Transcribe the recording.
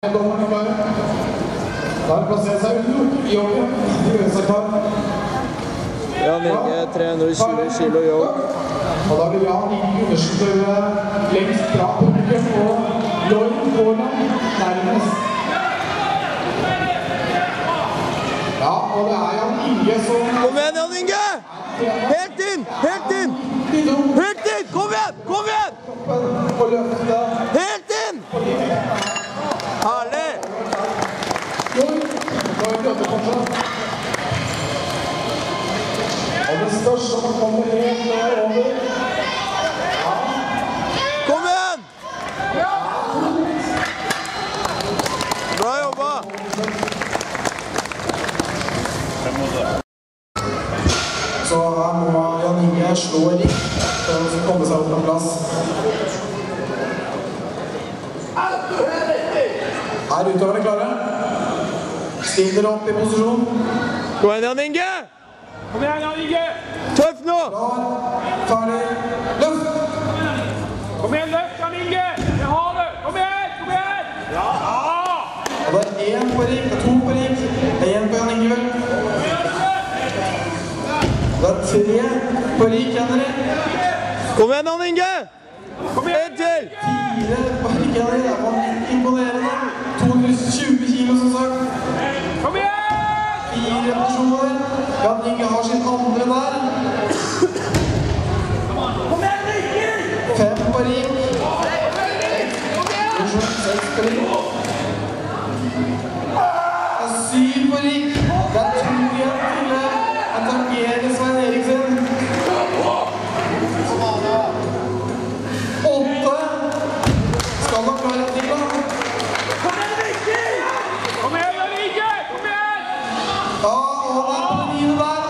Dommerne klare. Da plasserer seg i joggen. De gjør seg klar. Jan Inge, 320 kilo jogg. Og da vil Jan Inge understøve lengst fra publikum og Lloyd Haaland nærmest. Ja, og det er Jan Inge som... Kom igjen, Jan Inge! Helt inn! Helt inn! Helt inn! Kom igjen! Kom igjen! Og løfte. Helt inn! Herlig! Lloyd løfter fortsatt. Og det største som kommer helt over. Kom igjen! Bra jobba! Så her må Jan Inge slå litt for å komme seg opp på plass. Her utøverne klare. Stiller opp i posisjon. Kom igjen, Jan Inge! Kom igjen, Jan Inge! Tøff nå! Klar, ferdig, løft! Kom igjen, løft, Jan Inge! Jeg har det! Kom igjen! Kom igjen! Ja! Og det er 1 på Rik, det er 2 på Rik, det er 1 på Jan Inge vel. Det er 3 på Rik, Henrik. Kom igjen, Jan Inge! Kom igjen! En til! 4 på Rik, Henrik. Det var imponerende. 220 kilo som sagt. Kom igjen! 4 repetisjoner. Jan Inge har sin andre der. Kom igjen, Rikker! 5 på Rik. 6 på Rik. Det er 7 på Rik. Det er 2 igjen til attakkere Svein Eriksen. 8. Skal han klare til da? Kom igjen, Rikker! Kom igjen, Jan Inge! Kom igjen! Ja, og han er på det 9. der.